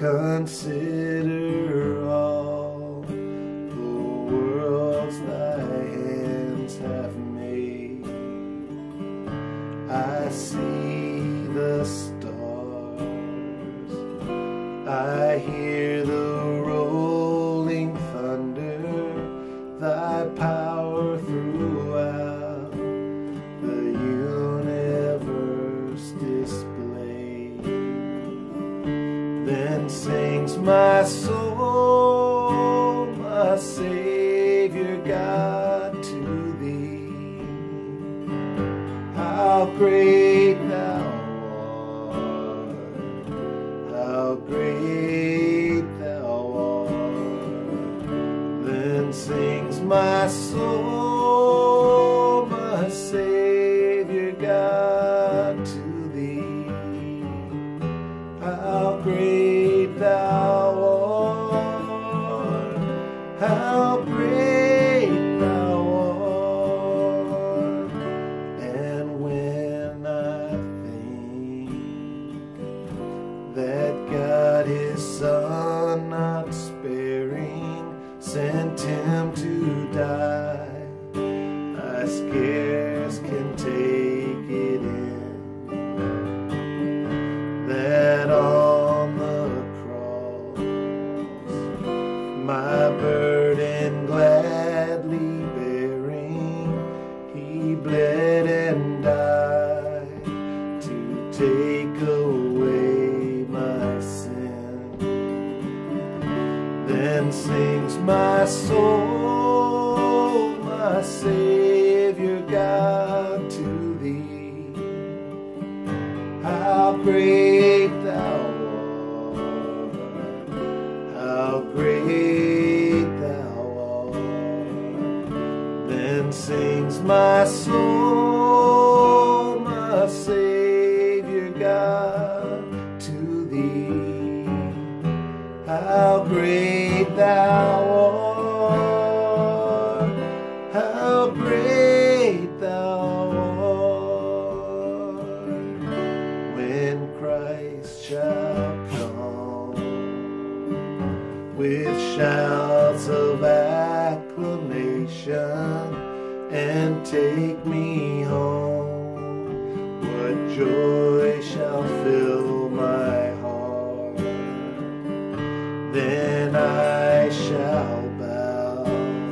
consider all the worlds thy hands have made. I see the stars, I hear the rolling thunder, thy power throughout the universe displayed. Then sings my soul, my Savior God, to thee. How great thou art, how great thou art. Then sings my soul, my Savior God, to thee. How great thou art, how great thou art. And when I think that God his Son not sparing sent him to die, I scarce can take it in that on the cross my burden gladly bearing, he bled and died to take away my sin. Then sings my soul, my Savior God, to thee. How great thou art, how great thou art. Then sings my soul, my Savior God, to thee. How great thou art, how great thou art. When Christ shall come with shouts of acclamation and take me home, what joy shall fill my heart. Then I shall bow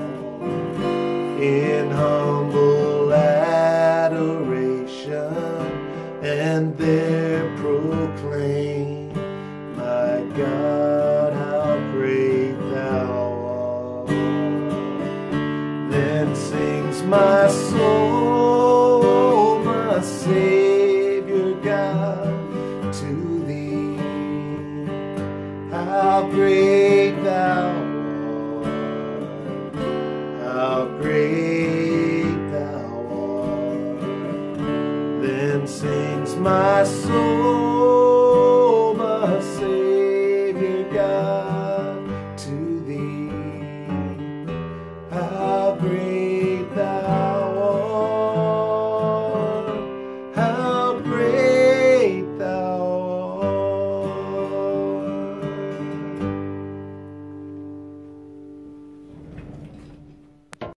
in humble adoration and there proclaim, my God, how great thou art. Then sings my soul, my Savior God, to thee. How great thou art, how great thou art. Then sings my soul,